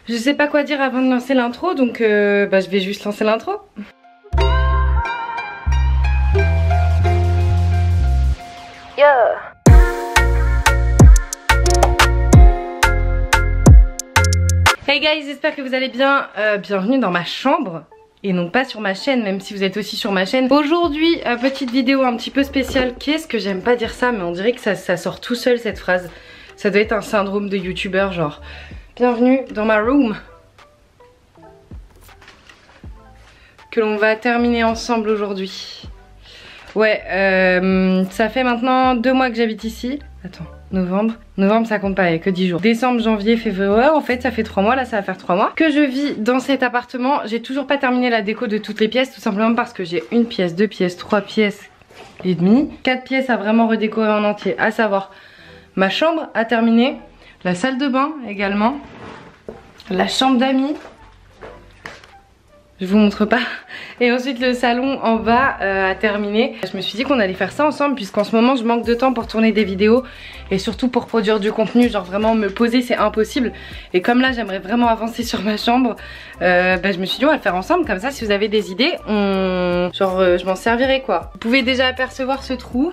Je sais pas quoi dire avant de lancer l'intro, donc je vais juste lancer l'intro. Hey guys, j'espère que vous allez bien. Bienvenue dans ma chambre. Et non pas sur ma chaîne, même si vous êtes aussi sur ma chaîne. Aujourd'hui, petite vidéo un petit peu spéciale. Qu'est-ce que j'aime pas dire ça, mais on dirait que ça sort tout seul cette phrase. Ça doit être un syndrome de youtubeur, genre bienvenue dans ma room, que l'on va terminer ensemble aujourd'hui. Ouais, ça fait maintenant 2 mois que j'habite ici. Attends, novembre ça compte pas, il n'y a que 10 jours. Décembre, janvier, février, ouais, en fait ça fait 3 mois, là ça va faire 3 mois que je vis dans cet appartement. J'ai toujours pas terminé la déco de toutes les pièces, tout simplement parce que j'ai 1 pièce, 2 pièces, 3 pièces et demie, 4 pièces à vraiment redécorer en entier, à savoir ma chambre à terminer, la salle de bain également, la chambre d'amis, je vous montre pas, et ensuite le salon en bas à terminer. Je me suis dit qu'on allait faire ça ensemble puisqu'en ce moment je manque de temps pour tourner des vidéos et surtout pour produire du contenu, genre vraiment me poser c'est impossible. Et comme là j'aimerais vraiment avancer sur ma chambre, je me suis dit on va le faire ensemble, comme ça si vous avez des idées, je m'en servirai quoi. Vous pouvez déjà apercevoir ce trou.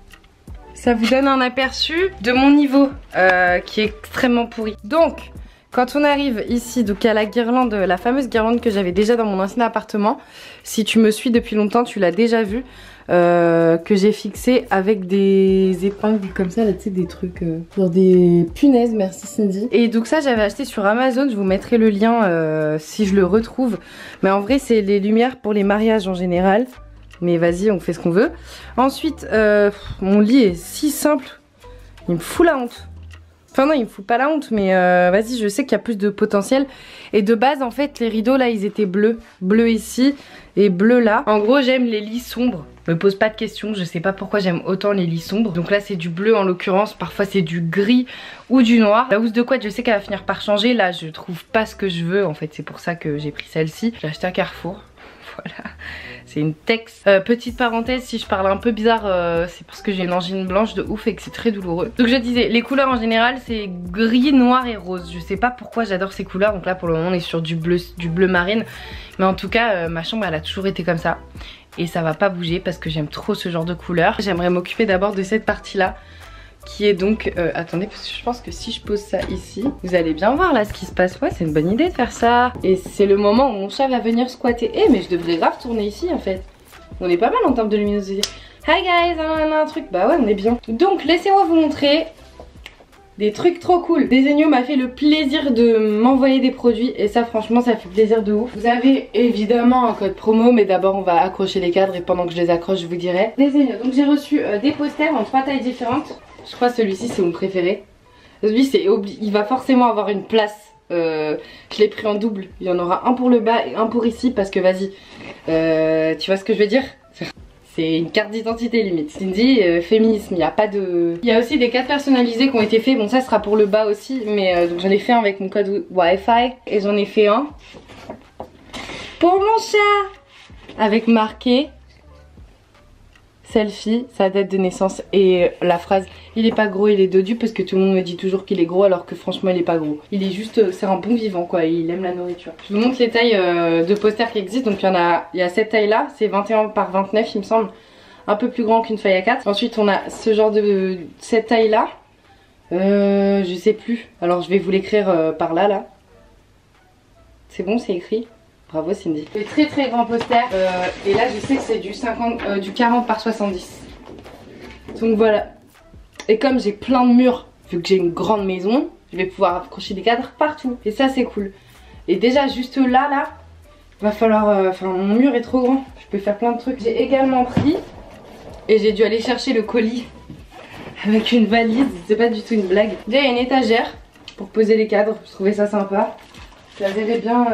Ça vous donne un aperçu de mon niveau qui est extrêmement pourri. Donc quand on arrive ici, donc il y a la guirlande, la fameuse guirlande que j'avais déjà dans mon ancien appartement. Si tu me suis depuis longtemps, tu l'as déjà vu, que j'ai fixé avec des épingles comme ça, là tu sais, des trucs, genre des punaises, merci Cindy. Et donc ça j'avais acheté sur Amazon, je vous mettrai le lien si je le retrouve. Mais en vrai c'est les lumières pour les mariages en général. Mais vas-y, on fait ce qu'on veut. Ensuite, mon lit est si simple, il me fout la honte. Enfin non, il me fout pas la honte, mais vas-y, je sais qu'il y a plus de potentiel. Et de base, en fait, les rideaux là, ils étaient bleus. Bleu ici et bleu là. En gros, j'aime les lits sombres. Me pose pas de questions, je sais pas pourquoi j'aime autant les lits sombres. Donc là, c'est du bleu en l'occurrence. Parfois, c'est du gris ou du noir. La housse de couette, je sais qu'elle va finir par changer. Là, je trouve pas ce que je veux. En fait, c'est pour ça que j'ai pris celle-ci. J'ai acheté à Carrefour. Voilà, c'est une Tex. Petite parenthèse, si je parle un peu bizarre, c'est parce que j'ai une angine blanche de ouf et que c'est très douloureux. Donc je disais, les couleurs en général c'est gris, noir et rose. Je sais pas pourquoi j'adore ces couleurs. Donc là pour le moment on est sur du bleu marine. Mais en tout cas ma chambre elle a toujours été comme ça. Et ça va pas bouger parce que j'aime trop ce genre de couleurs. J'aimerais m'occuper d'abord de cette partie là, qui est donc, attendez parce que je pense que si je pose ça ici, vous allez bien voir là ce qui se passe. Ouais, c'est une bonne idée de faire ça. Et c'est le moment où mon chat va venir squatter. Eh mais je devrais grave tourner ici en fait. On est pas mal en termes de luminosité. Hi guys, on a un truc, bah ouais on est bien. Donc laissez-moi vous montrer des trucs trop cool. Desenio m'a fait le plaisir de m'envoyer des produits et ça franchement ça fait plaisir de ouf. Vous avez évidemment un code promo, mais d'abord on va accrocher les cadres et pendant que je les accroche je vous dirai. Desenio, donc j'ai reçu des posters en 3 tailles différentes. Je crois que celui-ci c'est mon préféré. Lui il va forcément avoir une place. Je l'ai pris en double. Il y en aura un pour le bas et un pour ici parce que vas-y. Tu vois ce que je veux dire? C'est une carte d'identité limite. Cindy, féminisme, il n'y a pas de... Il y a aussi des cadres personnalisés qui ont été faits. Bon ça sera pour le bas aussi. Mais donc j'en ai fait un avec mon code Wi-Fi. Et j'en ai fait un pour mon chat avec marqué selfie, sa date de naissance et la phrase il est pas gros, il est dodu, parce que tout le monde me dit toujours qu'il est gros alors que franchement il est pas gros. Il est juste, c'est un bon vivant quoi, il aime la nourriture. Je vous montre les tailles de posters qui existent. Donc il y a cette taille là, c'est 21 par 29 il me semble, un peu plus grand qu'une feuille A4. Ensuite on a ce genre de cette taille là, je sais plus, alors je vais vous l'écrire par là. C'est bon, c'est écrit. Bravo Cindy. Des très très grands posters et là je sais que c'est du 40 par 70. Donc voilà. Et comme j'ai plein de murs, vu que j'ai une grande maison, je vais pouvoir accrocher des cadres partout. Et ça c'est cool. Et déjà juste là, va falloir... Enfin mon mur est trop grand, je peux faire plein de trucs. J'ai également pris, et j'ai dû aller chercher le colis avec une valise, c'est pas du tout une blague. Déjà il y a une étagère pour poser les cadres, je trouvais ça sympa. Je la verrais bien...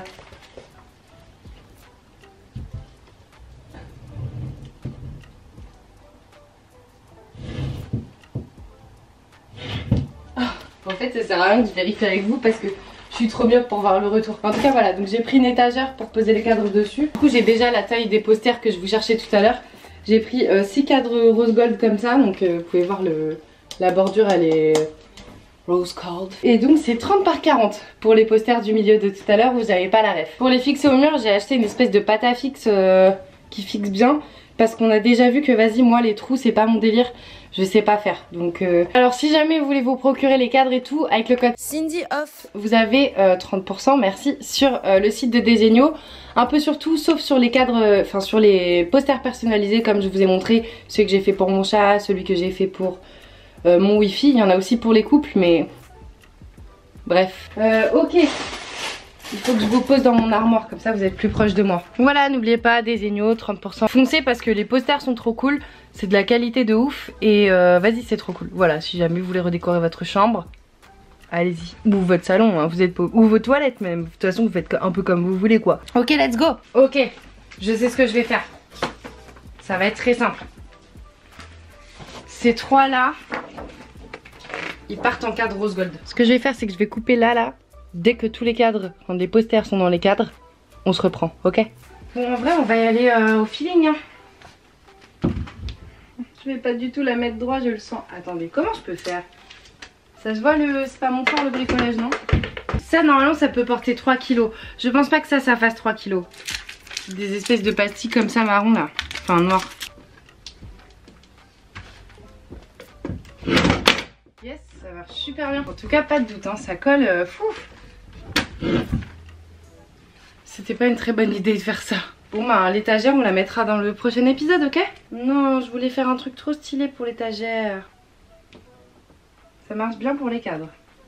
En fait ça sert à rien que je vérifie avec vous parce que je suis trop bien pour voir le retour. En tout cas voilà, donc j'ai pris une étagère pour poser les cadres dessus. Du coup j'ai déjà la taille des posters que je vous cherchais tout à l'heure. J'ai pris 6 cadres rose gold comme ça, donc vous pouvez voir la bordure elle est Rose Gold. Et donc c'est 30 par 40 pour les posters du milieu de tout à l'heure où j'avais pas la ref. Pour les fixer au mur, j'ai acheté une espèce de pâte à fixe qui fixe bien. Parce qu'on a déjà vu que vas-y, moi les trous c'est pas mon délire, je sais pas faire. Donc alors si jamais vous voulez vous procurer les cadres et tout, avec le code CindyOff, vous avez 30%, merci, sur le site de Desenio. Un peu sur tout, sauf sur les cadres, enfin sur les posters personnalisés comme je vous ai montré. Celui que j'ai fait pour mon chat, celui que j'ai fait pour mon wifi. Il y en a aussi pour les couples, mais bref. Ok. Il faut que je vous pose dans mon armoire, comme ça vous êtes plus proche de moi. Voilà, n'oubliez pas, Desenio, 30%. Foncez parce que les posters sont trop cool. C'est de la qualité de ouf. Et vas-y, c'est trop cool. Voilà, si jamais vous voulez redécorer votre chambre, allez-y. Ou votre salon, hein, vous êtes pas... ou vos toilettes même. De toute façon, vous faites un peu comme vous voulez, quoi. Ok, let's go. Ok, je sais ce que je vais faire. Ça va être très simple. Ces trois là, ils partent en cadre rose gold. Ce que je vais faire, c'est que je vais couper là. Dès que tous les cadres, quand les posters sont dans les cadres, on se reprend, ok? Bon, en vrai, on va y aller au feeling, hein. Je vais pas du tout la mettre droit, je le sens. Attendez, comment je peux faire? Ça se voit, c'est pas mon corps le bricolage, non? Ça, normalement, ça peut porter 3 kilos. Je pense pas que ça fasse 3 kilos. Des espèces de pastilles comme ça, marron, là. Enfin, noir. Yes, ça marche super bien. En tout cas, pas de doute, hein, ça colle fou. C'était pas une très bonne idée de faire ça. Bon bah l'étagère on la mettra dans le prochain épisode, ok? Non, je voulais faire un truc trop stylé pour l'étagère. Ça marche bien pour les cadres.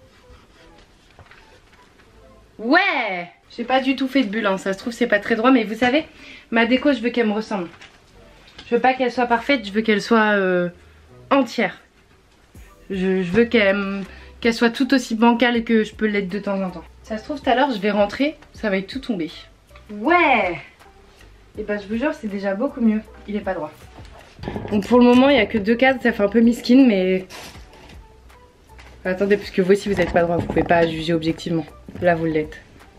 Ouais! J'ai pas du tout fait de bulle, hein. Ça se trouve c'est pas très droit, mais vous savez, ma déco je veux qu'elle me ressemble. Je veux pas qu'elle soit parfaite, je veux qu'elle soit entière. Je veux qu'elle soit tout aussi bancale que je peux l'être de temps en temps. Ça se trouve tout à l'heure je vais rentrer, ça va être tout tombé. Ouais! Et bah je vous jure c'est déjà beaucoup mieux. Il est pas droit. Donc pour le moment il n'y a que 2 cadres, ça fait un peu miskin mais... Attendez, parce que vous aussi vous n'êtes pas droit, vous pouvez pas juger objectivement. Là vous l'êtes.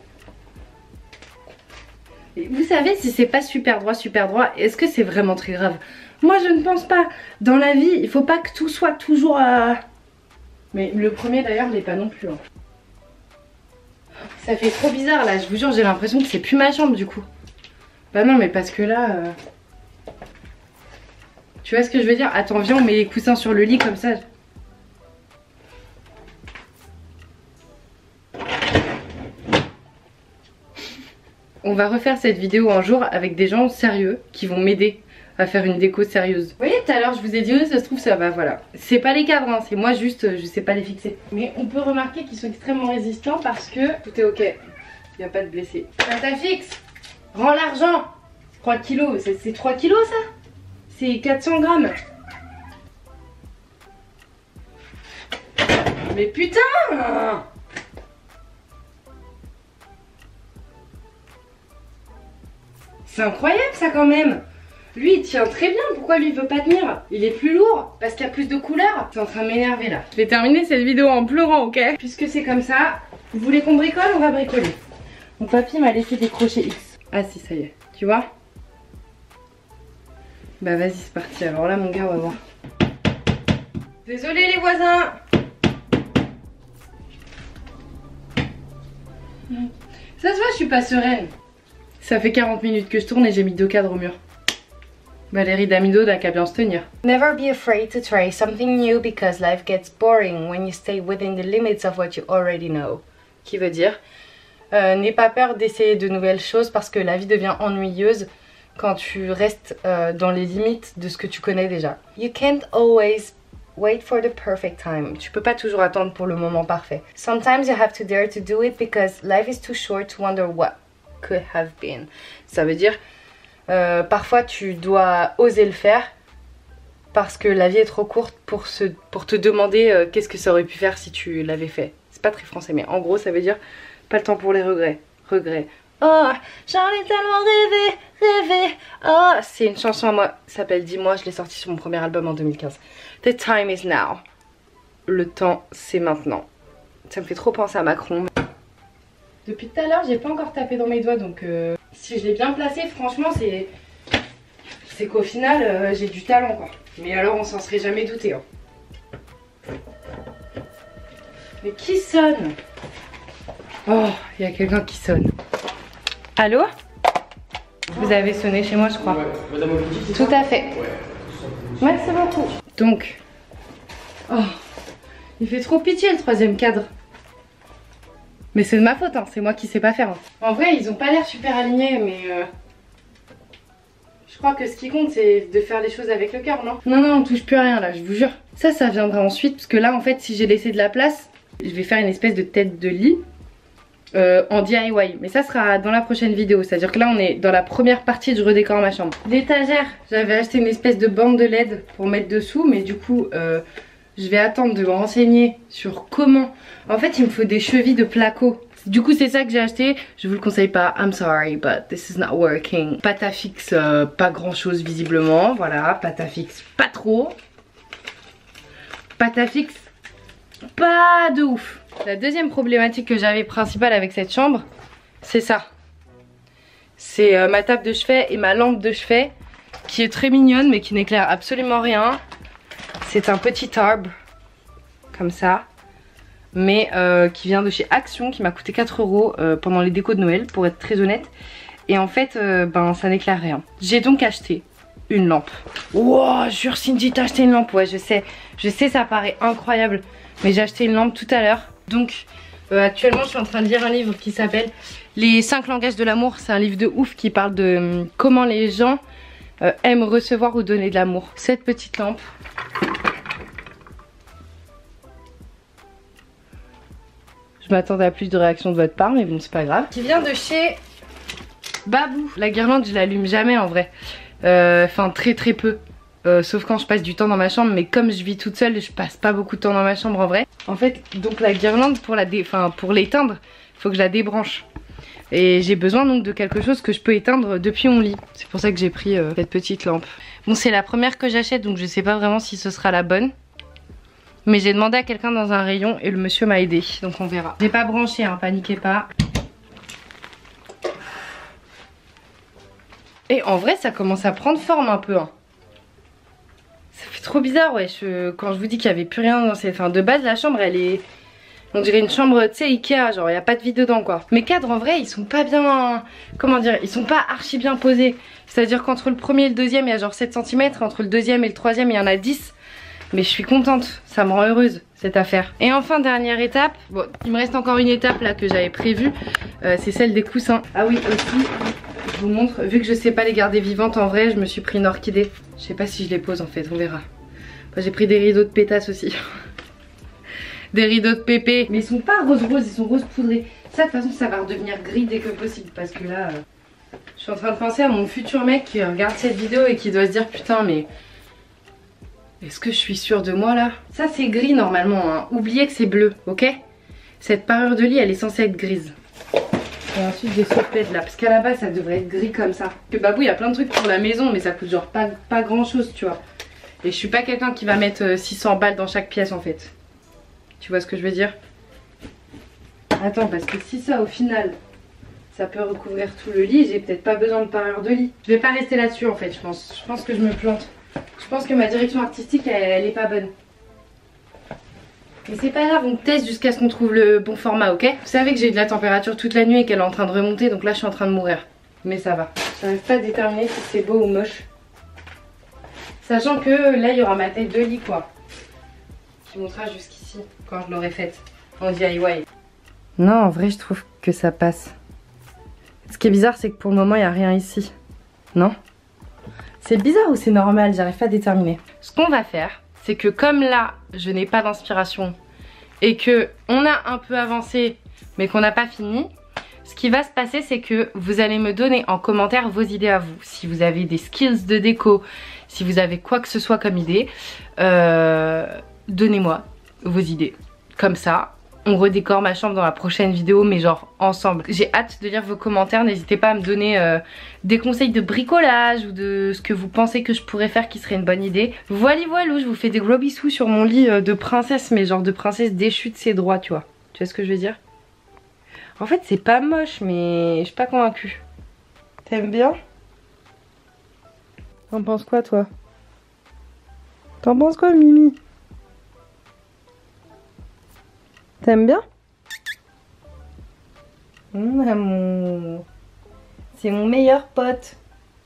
Et vous savez si c'est pas super droit, est-ce que c'est vraiment très grave? Moi je ne pense pas. Dans la vie il faut pas que tout soit toujours à... Mais le premier d'ailleurs l'est pas non plus, hein. Ça fait trop bizarre là, je vous jure j'ai l'impression que c'est plus ma chambre du coup. Bah non mais parce que là... Tu vois ce que je veux dire? Attends viens on met les coussins sur le lit comme ça. On va refaire cette vidéo un jour avec des gens sérieux qui vont m'aider à faire une déco sérieuse. Vous voyez tout à l'heure je vous ai dit oui ça se trouve ça va, voilà. C'est pas les cadres hein, c'est moi juste je sais pas les fixer. Mais on peut remarquer qu'ils sont extrêmement résistants parce que tout est ok. Il n'y a pas de blessés. Ça fixe. Rends l'argent. 3 kilos, c'est 3 kilos ça? C'est 400 grammes. Mais putain! C'est incroyable ça quand même. Lui il tient très bien, pourquoi lui il veut pas tenir? Il est plus lourd parce qu'il y a plus de couleurs. C'est en train de m'énerver là. Je vais terminer cette vidéo en pleurant, ok? Puisque c'est comme ça, vous voulez qu'on bricole? On va bricoler. Mon papy m'a laissé des crochets X. Ah si ça y est, tu vois? Bah vas-y c'est parti, alors là mon gars on va voir. Désolé les voisins. Ça se voit je suis pas sereine. Ça fait 40 minutes que je tourne et j'ai mis 2 cadres au mur. Valérie Damido n'a qu'à bien se tenir. Never be afraid to try something new because life gets boring when you stay within the limits of what you already know. Qui veut dire n'aie pas peur d'essayer de nouvelles choses parce que la vie devient ennuyeuse quand tu restes dans les limites de ce que tu connais déjà. You can't always wait for the perfect time. Tu peux pas toujours attendre pour le moment parfait. Sometimes you have to dare to do it because life is too short to wonder what could have been. Ça veut dire parfois tu dois oser le faire parce que la vie est trop courte pour te demander qu'est-ce que ça aurait pu faire si tu l'avais fait. C'est pas très français mais en gros ça veut dire pas le temps pour les regrets. Oh, j'en ai tellement rêvé. Oh, c'est une chanson à moi, ça s'appelle Dis-moi, je l'ai sortie sur mon premier album en 2015. The time is now. Le temps, c'est maintenant. Ça me fait trop penser à Macron. Depuis tout à l'heure, j'ai pas encore tapé dans mes doigts, donc si je l'ai bien placé, franchement, c'est qu'au final, j'ai du talent, quoi. Mais alors, on s'en serait jamais douté, hein. Mais qui sonne? Oh, il y a quelqu'un qui sonne. Allô? Vous avez sonné chez moi, je crois. Ouais, Madame Obligi, c'est tout ça? à fait. Ouais. Merci beaucoup. Donc, oh, il fait trop pitié le troisième cadre. Mais c'est de ma faute, hein. C'est moi qui sais pas faire. Hein. En vrai, ils ont pas l'air super alignés, mais je crois que ce qui compte, c'est de faire les choses avec le cœur, non? Non, non, on touche plus à rien là, je vous jure. Ça viendra ensuite, parce que là, en fait, si j'ai laissé de la place, je vais faire une espèce de tête de lit. En DIY, mais ça sera dans la prochaine vidéo, c'est à dire que là on est dans la première partie du redécor ma chambre. L'étagère, j'avais acheté une espèce de bande de LED pour mettre dessous, mais du coup je vais attendre de me renseigner sur comment. En fait il me faut des chevilles de placo, du coup c'est ça que j'ai acheté. Je vous le conseille pas, I'm sorry but this is not working. Pâte à fixe, pas grand chose visiblement, voilà, pâte à fixe pas trop, pâte à fixe pas de ouf. La deuxième problématique que j'avais principale avec cette chambre, c'est ça. C'est ma table de chevet et ma lampe de chevet qui est très mignonne mais qui n'éclaire absolument rien. C'est un petit arbre comme ça, mais qui vient de chez Action, qui m'a coûté 4 € pendant les décos de Noël, pour être très honnête. Et en fait, ben ça n'éclaire rien. J'ai donc acheté une lampe. Wow, jure Cindy, t'as acheté une lampe? Ouais, je sais, ça paraît incroyable, mais j'ai acheté une lampe tout à l'heure. Donc actuellement je suis en train de lire un livre qui s'appelle Les 5 langages de l'amour. C'est un livre de ouf qui parle de comment les gens aiment recevoir ou donner de l'amour. Cette petite lampe, je m'attendais à plus de réactions de votre part, mais bon c'est pas grave. Qui vient de chez Babou. La guirlande je l'allume jamais en vrai, enfin très peu. Sauf quand je passe du temps dans ma chambre, mais comme je vis toute seule, je passe pas beaucoup de temps dans ma chambre en vrai. En fait, donc la guirlande pour l'éteindre, il faut que je la débranche. Et j'ai besoin donc de quelque chose que je peux éteindre depuis mon lit. C'est pour ça que j'ai pris cette petite lampe. Bon, c'est la première que j'achète, donc je sais pas vraiment si ce sera la bonne. Mais j'ai demandé à quelqu'un dans un rayon et le monsieur m'a aidé, donc on verra. J'ai pas branché, hein, paniquez pas. Et en vrai, ça commence à prendre forme un peu, hein. Ça fait trop bizarre, ouais, quand je vous dis qu'il n'y avait plus rien dans ces... Enfin, de base, la chambre, elle est... On dirait une chambre, tu sais, Ikea, genre, il n'y a pas de vie dedans, quoi. Mes cadres, en vrai, ils sont pas bien... Comment dire? Ils sont pas archi bien posés. C'est-à-dire qu'entre le premier et le deuxième, il y a genre 7 cm. Entre le deuxième et le troisième, il y en a 10. Mais je suis contente, ça me rend heureuse, cette affaire. Et enfin, dernière étape. Bon, il me reste encore une étape, là, que j'avais prévue. C'est celle des coussins. Ah oui, aussi... Je vous montre, vu que je sais pas les garder vivantes en vrai, je me suis pris une orchidée. Je sais pas si je les pose en fait, on verra. J'ai pris des rideaux de pétasse aussi. Des rideaux de pépé. Mais ils sont pas rose rose, ils sont rose poudrés. Ça de toute façon ça va redevenir gris dès que possible. Parce que là, je suis en train de penser à mon futur mec qui regarde cette vidéo et qui doit se dire putain mais... Est-ce que je suis sûre de moi là? Ça c'est gris normalement, hein. Oubliez que c'est bleu, ok? Cette parure de lit elle est censée être grise. Et ensuite des soupèdes là, parce qu'à la base ça devrait être gris comme ça. Que Babou il y a plein de trucs pour la maison mais ça coûte genre pas grand chose tu vois. Et je suis pas quelqu'un qui va mettre 600 balles dans chaque pièce en fait. Tu vois ce que je veux dire? Attends, parce que si ça au final ça peut recouvrir tout le lit, j'ai peut-être pas besoin de parure de lit. Je vais pas rester là-dessus en fait, je pense. Je pense que je me plante. Je pense que ma direction artistique elle est pas bonne. Mais c'est pas grave, on teste jusqu'à ce qu'on trouve le bon format, ok? Vous savez que j'ai eu de la température toute la nuit et qu'elle est en train de remonter, donc là je suis en train de mourir. Mais ça va. J'arrive pas à déterminer si c'est beau ou moche. Sachant que là il y aura ma tête de lit quoi. Qui montera jusqu'ici quand je l'aurai faite en DIY. Non, en vrai je trouve que ça passe. Ce qui est bizarre c'est que pour le moment il n'y a rien ici. Non? C'est bizarre ou c'est normal? J'arrive pas à déterminer. Ce qu'on va faire, c'est que comme là je n'ai pas d'inspiration et que on a un peu avancé mais qu'on n'a pas fini, ce qui va se passer c'est que vous allez me donner en commentaire vos idées à vous. Si vous avez des skills de déco, si vous avez quoi que ce soit comme idée, donnez-moi vos idées. Comme ça on redécore ma chambre dans la prochaine vidéo, mais genre ensemble. J'ai hâte de lire vos commentaires, n'hésitez pas à me donner des conseils de bricolage ou de ce que vous pensez que je pourrais faire qui serait une bonne idée. Voilà, je vous fais des gros bisous sur mon lit de princesse, mais genre de princesse déchue de ses droits, tu vois. Tu vois ce que je veux dire? En fait c'est pas moche, mais je suis pas convaincue. T'aimes bien? T'en penses quoi toi? T'en penses quoi Mimi? T'aimes bien? Mon amour. C'est mon meilleur pote.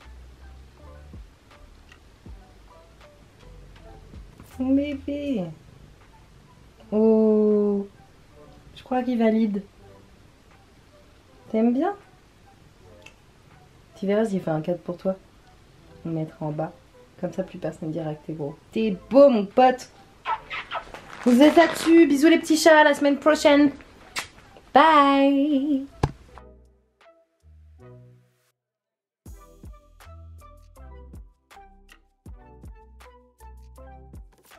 Mon bébé. Oh. Je crois qu'il valide. T'aimes bien? Tu verras, j'ai fait un cadre pour toi. On le mettra en bas. Comme ça, plus personne ne dira que t'es gros. T'es beau, mon pote. Vous êtes là-dessus. Bisous les petits chats, à la semaine prochaine. Bye.